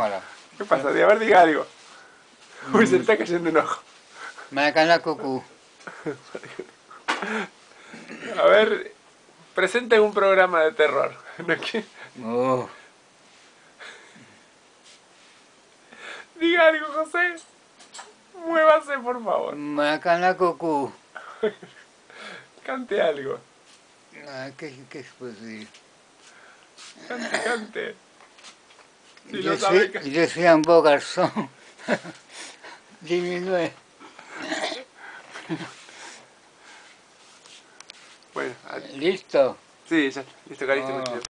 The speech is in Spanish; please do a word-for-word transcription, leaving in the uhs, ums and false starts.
cámara. ¿Qué pasa? A ver, diga algo. Uy, se le está cayendo un ojo. Maracana cucú. A ver, presenten un programa de terror. ¿No qué? Oh. Diga algo, José. Muévase, por favor. Maracana cucú. Cante algo. Ah, ¿Qué, qué puedo decir? Cante, cante. Si Yo no sabe soy, que... yo soy un buen garzón. Disminuye. Bueno, a- Listo. sí, ya. Listo, carito. Oh.